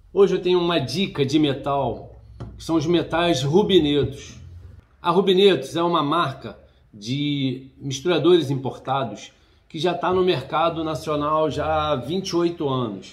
Hoje eu tenho uma dica de metal, que são os metais rubinetos. A Rubinetos é uma marca de misturadores importados que já está no mercado nacional já há 28 anos.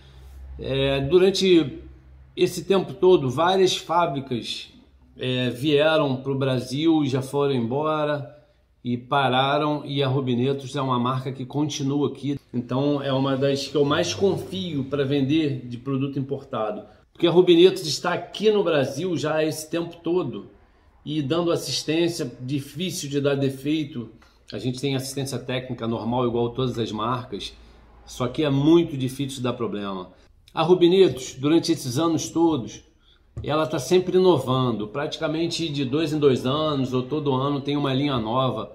Durante esse tempo todo, várias fábricas vieram para o Brasil, já foram embora e pararam, e a Rubinetos é uma marca que continua aqui. Então é uma das que eu mais confio para vender de produto importado, porque a Rubinetos está aqui no Brasil já há esse tempo todo e dando assistência, difícil de dar defeito. A gente tem assistência técnica normal igual todas as marcas, só que é muito difícil de dar problema. A Rubinetos, durante esses anos todos, ela está sempre inovando, praticamente de 2 em 2 anos ou todo ano tem uma linha nova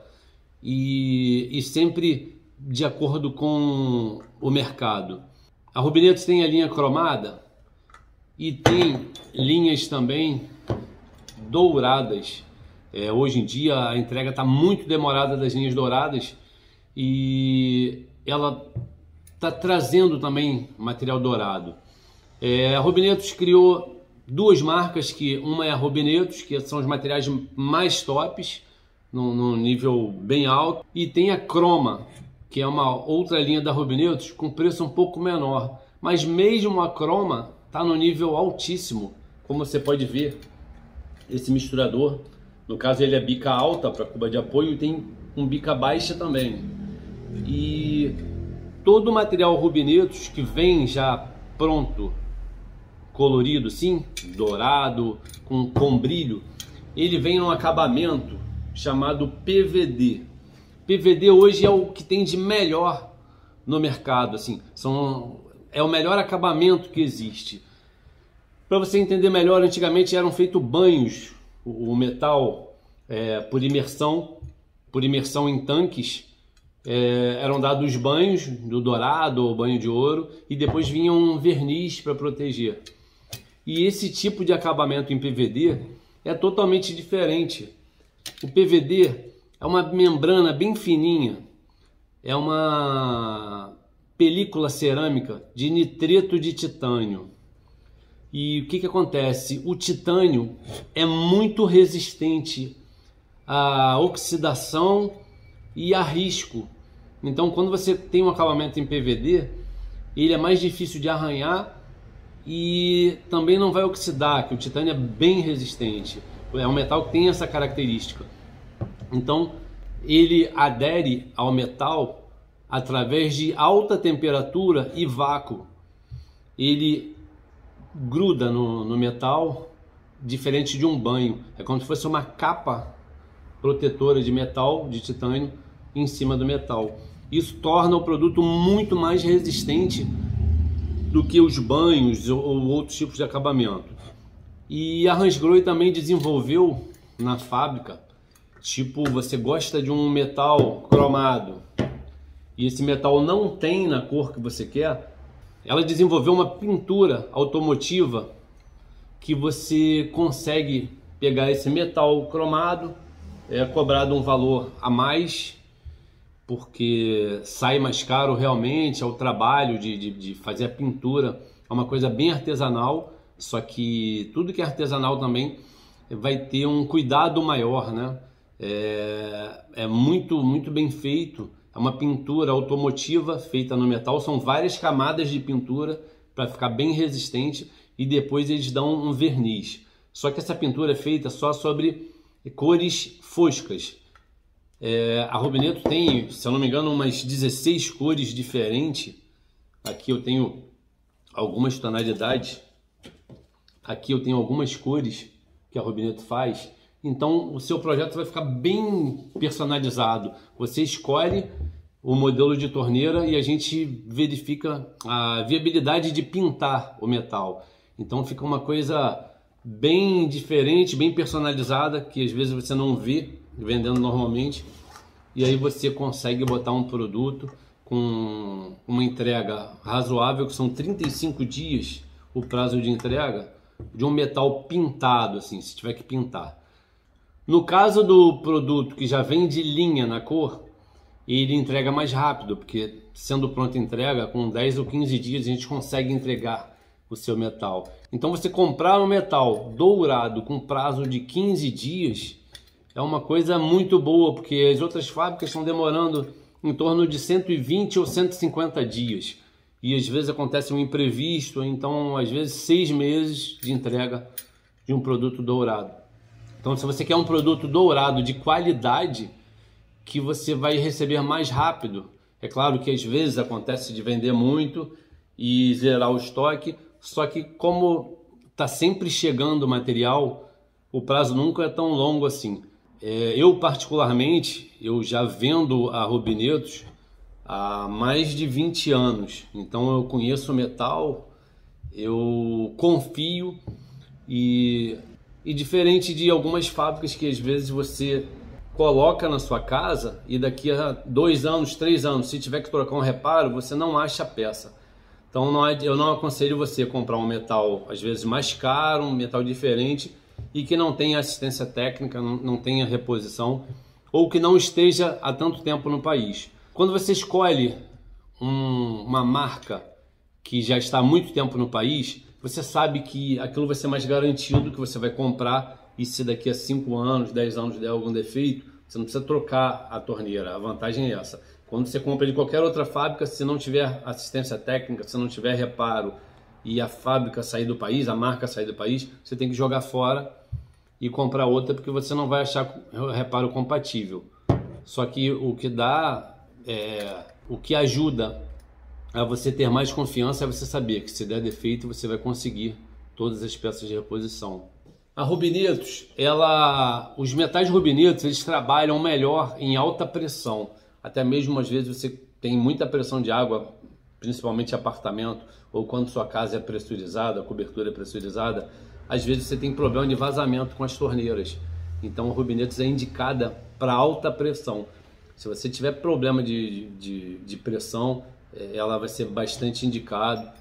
e sempre de acordo com o mercado. A Rubinetos tem a linha cromada e tem linhas também douradas. Hoje em dia a entrega está muito demorada das linhas douradas e ela está trazendo também material dourado. A Rubinetos criou duas marcas, que uma é a Rubinetos, que são os materiais mais tops, num nível bem alto, e tem a Croma, que é uma outra linha da Rubinetos com preço um pouco menor, mas mesmo a Croma está no nível altíssimo, como você pode ver. Esse misturador, no caso ele é bica alta para cuba de apoio e tem um bica baixa também. E todo o material Rubinetos que vem já pronto, colorido sim, dourado, com brilho, ele vem num acabamento chamado PVD. PVD hoje é o que tem de melhor no mercado, assim, é o melhor acabamento que existe. Para você entender melhor, antigamente eram feitos banhos, o metal por imersão em tanques, eram dados banhos do dourado ou banho de ouro e depois vinha um verniz para proteger. E esse tipo de acabamento em PVD é totalmente diferente. O PVD é uma membrana bem fininha, é uma película cerâmica de nitreto de titânio. E o que acontece? O titânio é muito resistente à oxidação e a risco. Então, quando você tem um acabamento em PVD, ele é mais difícil de arranhar e também não vai oxidar, que o titânio é bem resistente. É um metal que tem essa característica. Então, ele adere ao metal através de alta temperatura e vácuo. Ele gruda no metal, diferente de um banho. É como se fosse uma capa protetora de metal, de titânio, em cima do metal. Isso torna o produto muito mais resistente do que os banhos ou outros tipos de acabamento. E a Hansgrohe também desenvolveu na fábrica, tipo, você gosta de um metal cromado e esse metal não tem na cor que você quer, ela desenvolveu uma pintura automotiva que você consegue pegar esse metal cromado, cobrado um valor a mais, porque sai mais caro realmente, é o trabalho de fazer a pintura, é uma coisa bem artesanal, só que tudo que é artesanal também vai ter um cuidado maior, né? É muito bem feito, é uma pintura automotiva feita no metal, são várias camadas de pintura para ficar bem resistente e depois eles dão um verniz. Só que essa pintura é feita só sobre cores foscas. A Rubinetos tem, se eu não me engano, umas 16 cores diferentes. Aqui eu tenho algumas tonalidades. Aqui eu tenho algumas cores que a Rubinetos faz. Então o seu projeto vai ficar bem personalizado. Você escolhe o modelo de torneira e a gente verifica a viabilidade de pintar o metal. Então fica uma coisa bem diferente, bem personalizada, que às vezes você não vê vendendo normalmente, e aí você consegue botar um produto com uma entrega razoável, que são 35 dias o prazo de entrega, de um metal pintado, assim, se tiver que pintar. No caso do produto que já vem de linha na cor, ele entrega mais rápido, porque sendo pronta entrega, com 10 ou 15 dias a gente consegue entregar o seu metal. Então você comprar um metal dourado com prazo de 15 dias é uma coisa muito boa, porque as outras fábricas estão demorando em torno de 120 ou 150 dias. E às vezes acontece um imprevisto, então às vezes 6 meses de entrega de um produto dourado. Então se você quer um produto dourado de qualidade, que você vai receber mais rápido, é claro que às vezes acontece de vender muito e zerar o estoque, só que como está sempre chegando material, o prazo nunca é tão longo assim. Eu particularmente, eu já vendo a Rubinetos há mais de 20 anos, então eu conheço o metal, eu confio e diferente de algumas fábricas que às vezes você coloca na sua casa e daqui a 2 anos, 3 anos, se tiver que trocar um reparo, você não acha a peça. Então eu não aconselho você comprar um metal às vezes mais caro, um metal diferente e que não tenha assistência técnica, não tenha reposição ou que não esteja há tanto tempo no país. Quando você escolhe uma marca que já está há muito tempo no país, você sabe que aquilo vai ser mais garantido, que você vai comprar e se daqui a 5 anos, 10 anos der algum defeito, você não precisa trocar a torneira. A vantagem é essa. Quando você compra de qualquer outra fábrica, se não tiver assistência técnica, se não tiver reparo e a fábrica sair do país, a marca sair do país, você tem que jogar fora e comprar outra porque você não vai achar reparo compatível. Só que o que dá, o que ajuda a você ter mais confiança é você saber que se der defeito você vai conseguir todas as peças de reposição. A Rubinetos, os metais Rubinetos, eles trabalham melhor em alta pressão. Até mesmo às vezes você tem muita pressão de água, principalmente em apartamento, ou quando sua casa é pressurizada, a cobertura é pressurizada, às vezes você tem problema de vazamento com as torneiras. Então a Rubinetos é indicada para alta pressão. Se você tiver problema de pressão, ela vai ser bastante indicado.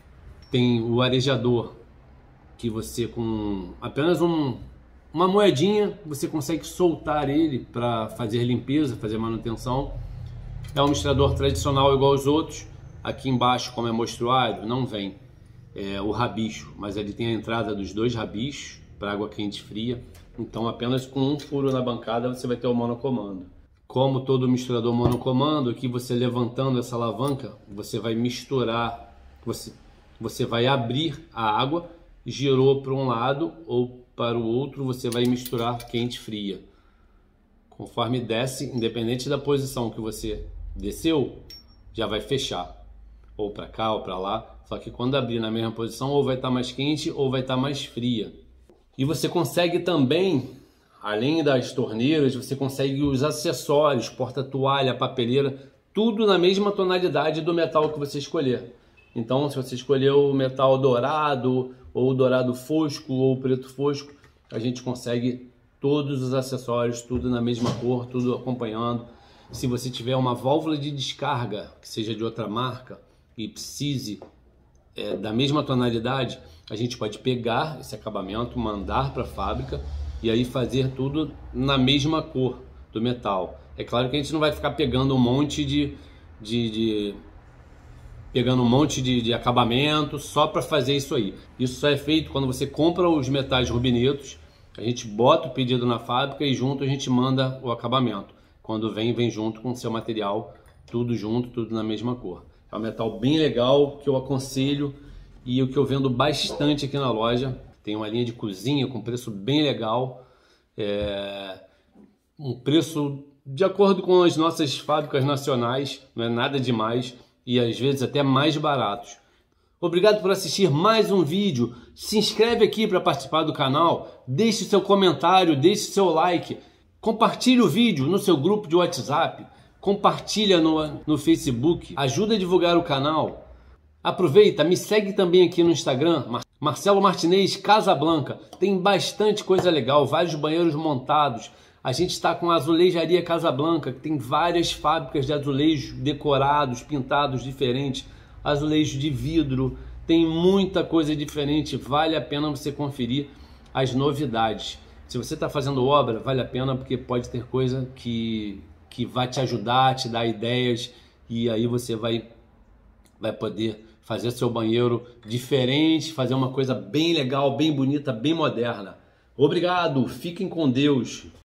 Tem o arejador, que você com apenas uma moedinha você consegue soltar ele para fazer limpeza, fazer manutenção. É um mistrador tradicional igual aos outros. Aqui embaixo, como é mostruário, não vem o rabicho, mas ele tem a entrada dos 2 rabichos para água quente e fria. Então apenas com um furo na bancada você vai ter o monocomando. Como todo misturador monocomando, aqui você levantando essa alavanca, você vai misturar, você vai abrir a água, girou para um lado ou para o outro, você vai misturar quente e fria. Conforme desce, independente da posição que você desceu, já vai fechar. Ou para cá ou para lá. Só que quando abrir na mesma posição, ou vai estar mais quente ou vai estar mais fria. E você consegue também, além das torneiras, você consegue os acessórios, porta-toalha, papeleira, tudo na mesma tonalidade do metal que você escolher. Então, se você escolher o metal dourado, ou dourado fosco, ou preto fosco, a gente consegue todos os acessórios, tudo na mesma cor, tudo acompanhando. Se você tiver uma válvula de descarga, que seja de outra marca, e precise da mesma tonalidade, a gente pode pegar esse acabamento, mandar para a fábrica e aí fazer tudo na mesma cor do metal. É claro que a gente não vai ficar pegando um monte de acabamento só para fazer isso aí. Isso só é feito quando você compra os metais Rubinetos, a gente bota o pedido na fábrica e junto a gente manda o acabamento. Quando vem junto com o seu material, tudo junto, tudo na mesma cor. É um metal bem legal que eu aconselho e o que eu vendo bastante aqui na loja. Tem uma linha de cozinha com preço bem legal, um preço de acordo com as nossas fábricas nacionais, não é nada demais e às vezes até mais baratos. Obrigado por assistir mais um vídeo. Se inscreve aqui para participar do canal, deixe seu comentário, deixe seu like, compartilhe o vídeo no seu grupo de WhatsApp, compartilha no Facebook, ajuda a divulgar o canal. Aproveita, me segue também aqui no Instagram, Marcelo Martinez Casablanca. Tem bastante coisa legal, vários banheiros montados. A gente está com a Azulejaria Casablanca, que tem várias fábricas de azulejos decorados, pintados diferentes, azulejo de vidro, tem muita coisa diferente, vale a pena você conferir as novidades. Se você está fazendo obra, vale a pena porque pode ter coisa que vai te ajudar, te dar ideias e aí você vai poder fazer seu banheiro diferente, fazer uma coisa bem legal, bem bonita, bem moderna. Obrigado, fiquem com Deus.